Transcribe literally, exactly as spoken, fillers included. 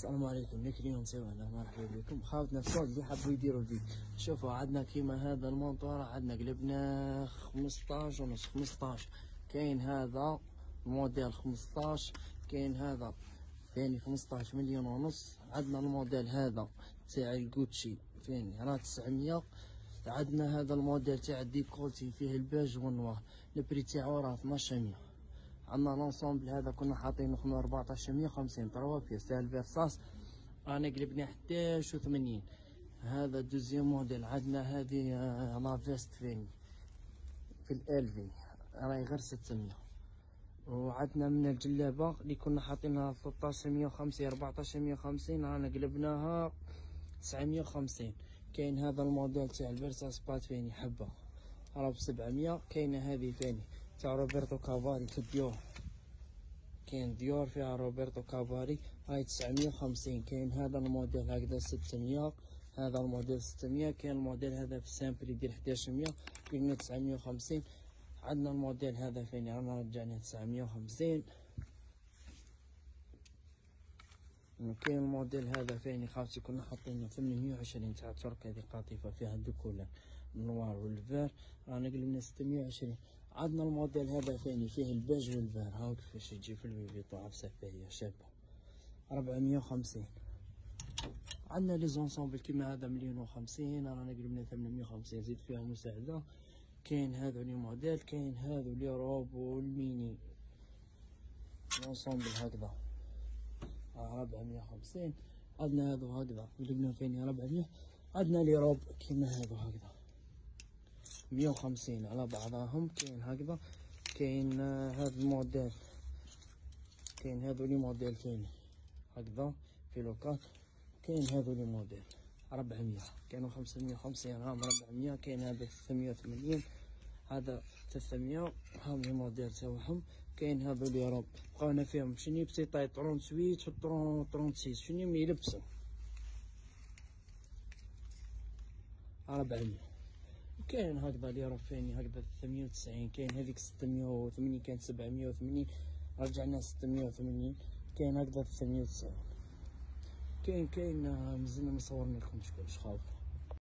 السلام عليكم. ليك اليوم سوانا مرحبا بكم. خاوتنا الصوت اللي حبوا يديروا الفيديو. شوفوا عندنا كيما هذا المونطور، عندنا قلبنا خمسطاش ونص خمسطاش. كاين هذا الموديل خمسطاش، كاين هذا ثاني خمسطاش مليون ونص. عندنا الموديل هذا تاع الجوتشي ثاني راه تسعمية. عندنا هذا الموديل تاع الديكولتي فيه الباج والنوار، البري تاعو راه اثناش. عندنا لونسومبل هذا كنا حاطينه خمسة أربعطاش مية وخمسين تروا بيس تاع الفيرساس، رانا قلبنا حداش وثمانين. هذا دوزيام موديل. عندنا هذه لا فيست فيني في الالفي راهي غير ستمية. وعندنا من الجلابه اللي كنا حاطينها ثلاطاش مية وخمسين أربعطاش مية وخمسين، رانا قلبناها تسعمية وخمسين. كاين هذا الموديل تاع الفيرساس بات فيني حبه راه بسبعمية. كاينه هذه ثاني تاع روبرتو كافاري في ديور، كاين ديور فيها روبرتو كافاري هاي تسعمية وخمسين. كاين هذا الموديل هكذا ستمية، هذا الموديل ستمية. كاين الموديل هذا في السامبل يدير حداش مية، قلنا تسعمية وخمسين. عندنا الموديل هذا فين رانا رجعنا تسعمية وخمسين. كاين الموديل هذا فين خاوتي كنا حاطينه ثمنمية وعشرين تاع ترك، هذه قاطفه فيها الديكولان النوار والفير، رانا قلنا ستمية وعشرين. عندنا الموديل هذا ثاني فيه الباج والفير، هاو كيفاش يجي في الفيديو تاع عفسه هي شابه ربعمية وخمسين. عندنا لي زونسومبل كيما هذا مليون وخمسين، رانا قلنا ثمنمية وخمسين زيد فيها مساعده. كاين هذو لي موديل، كاين هذو لي روب والميني لونسومبل هكذا ربعمية وخمسين. عندنا هذو هكذا قلنا فين ربعمية. عندنا لي روب كيما هذو هكذا مية وخمسين على بعضهم. كاين هكذا. كاين هذا الموديل، كاين هذو لي موديل ثاني هكذا في لوكال. كاين هذو لي موديل ربعمية، كانوا خمسمية وخمسين راهم ربعمية. كاين هذا ثلاثمية وثمانين، هذا ثلاثمية، هاهم لي موديل تاعهم. كاين هذو لي روب بقاونا فيهم شني بسي طاي ثمانية وثمانين و ثلاثة وستين شني مي يلبسوا ربعمية. كاين هكذا لي روب فيني هكذا ثمانية وتسعين. كاين هذيك ستمية وثمانين، كاين سبعمية وثمانين رجعنا ستمية وثمانين. كاين هكذا ثمانية وتسعين. كاين كاين مازلنا مصورنا لكم شكون خاوتنا.